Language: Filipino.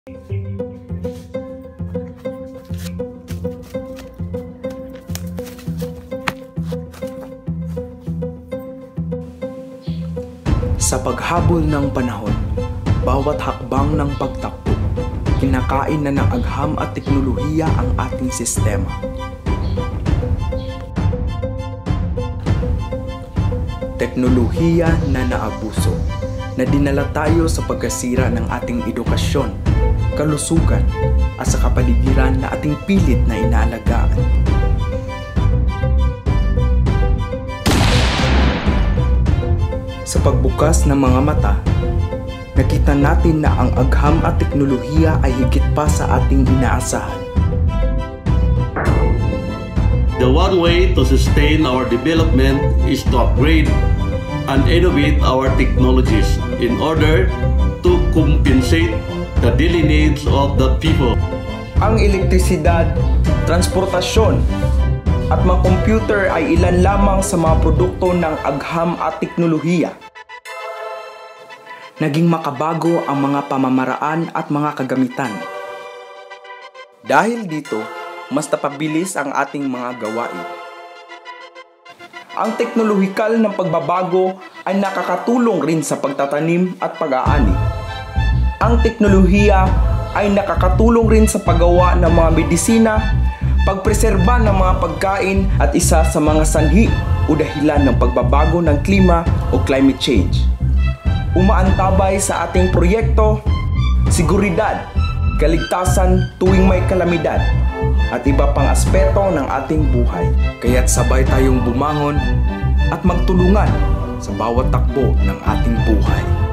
Sa paghabol ng panahon, bawat hakbang ng pagtakbo, kinakain na ng agham at teknolohiya ang ating sistema. Teknolohiya na naabuso, na dinala tayo sa pagkasira ng ating edukasyon, kalusugan, at sa kapaligiran na ating pilit na inaalagaan. Sa pagbukas ng mga mata, nakita natin na ang agham at teknolohiya ay higit pa sa ating inaasahan. The one way to sustain our development is to upgrade and innovate our technologies in order to compensate the daily needs of the people. Ang elektrisidad, transportasyon, at mga computer ay ilan lamang sa mga produkto ng agham at teknolohiya. Naging makabago ang mga pamamaraan at mga kagamitan. Dahil dito, mas napabilis ang ating mga gawain. Ang teknolohikal na pagbabago ay nakakatulong rin sa pagtatanim at pag-aani. Ang teknolohiya ay nakakatulong rin sa paggawa ng mga medisina, pagpreserba ng mga pagkain at isa sa mga sanhi o dahilan ng pagbabago ng klima o climate change. Umaantabay sa ating proyekto, seguridad, kaligtasan tuwing may kalamidad, at iba pang aspeto ng ating buhay. Kaya't sabay tayong bumangon at magtulungan sa bawat takbo ng ating buhay.